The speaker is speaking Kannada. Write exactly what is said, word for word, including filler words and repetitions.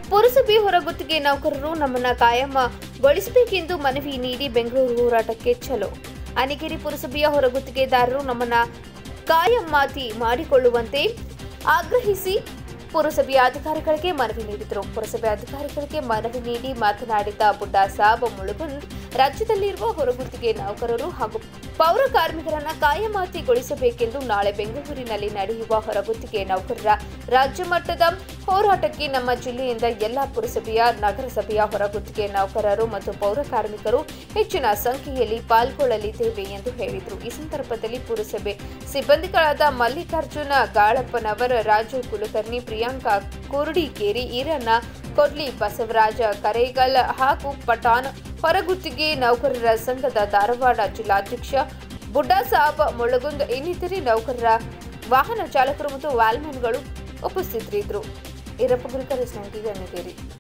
ಪುರಸಭೆ ಹೊರಗುತ್ತಿಗೆ ನೌಕರರು ನಮ್ಮನ್ನ ಕಾಯಂಗೊಳಿಸಬೇಕೆಂದು ಮನವಿ ನೀಡಿ ಬೆಂಗಳೂರು ಹೋರಾಟಕ್ಕೆ ಛಲೋ. ಅನಿಗೇರಿ ಪುರಸಭೆಯ ಹೊರಗುತ್ತಿಗೆದಾರರು ನಮ್ಮನ್ನ ಕಾಯಂಮಾತಿ ಮಾಡಿಕೊಳ್ಳುವಂತೆ ಆಗ್ರಹಿಸಿ ಪುರಸಭೆಯ ಅಧಿಕಾರಿಗಳಿಗೆ ಮನವಿ ನೀಡಿದರು. ಪುರಸಭೆ ಅಧಿಕಾರಿಗಳಿಗೆ ಮನವಿ ನೀಡಿ ಮಾತನಾಡಿದ ಬುಡ್ಡಾ ಸಾಬ್ ಮುಳುಗುಂದ್, ರಾಜ್ಯದಲ್ಲಿರುವ ಹೊರಗುತ್ತಿಗೆ ನೌಕರರು ಹಾಗೂ ಪೌರ ಕಾರ್ಮಿಕರನ್ನ ಕಾಯಮಾತಿಗೊಳಿಸಬೇಕೆಂದು ನಾಳೆ ಬೆಂಗಳೂರಿನಲ್ಲಿ ನಡೆಯುವ ಹೊರಗುತ್ತಿಗೆ ನೌಕರರ ರಾಜ್ಯ ಮಟ್ಟದ ಹೋರಾಟಕ್ಕೆ ನಮ್ಮ ಜಿಲ್ಲೆಯಿಂದ ಎಲ್ಲಾ ಪುರಸಭೆಯ, ನಗರಸಭೆಯ ಹೊರಗುತ್ತಿಗೆ ನೌಕರರು ಮತ್ತು ಪೌರ ಕಾರ್ಮಿಕರು ಹೆಚ್ಚಿನ ಸಂಖ್ಯೆಯಲ್ಲಿ ಪಾಲ್ಗೊಳ್ಳಲಿದ್ದೇವೆ ಎಂದು ಹೇಳಿದರು. ಈ ಸಂದರ್ಭದಲ್ಲಿ ಪುರಸಭೆ ಸಿಬ್ಬಂದಿಗಳಾದ ಮಲ್ಲಿಕಾರ್ಜುನ ಗಾಳಪ್ಪನವರ್, ರಾಜು ಕುಲಕರ್ಣಿ, ಪ್ರಿಯಾಂಕಾ ಕುರುಡಿಕೇರಿ, ಈರಣ್ಣ ಕೊಡ್ಲಿ, ಬಸವರಾಜ ಕರೇಗಲ್ ಹಾಗೂ ಪಠಾಣ್, ಹೊರಗುತ್ತಿಗೆ ನೌಕರರ ಸಂಘದ ಧಾರವಾಡ ಜಿಲ್ಲಾಧ್ಯಕ್ಷ ಬುಡ್ಡಾ ಸಾಬ್ ಮುಳುಗುಂದ್ ಇನ್ನಿತರೆ ನೌಕರರ ವಾಹನ ಚಾಲಕರು ಮತ್ತು ವಾಲ್ಮನ್ಗಳು ಉಪಸ್ಥಿತರಿದ್ದರು. ಈರಪ್ಪ ಗುರಿಕರ್, ಅನಿಗೇರಿ.